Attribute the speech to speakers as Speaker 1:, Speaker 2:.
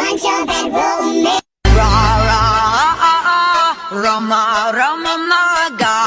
Speaker 1: want your bedroom.
Speaker 2: Ra ra ah ah ah, Rama Rama Maga.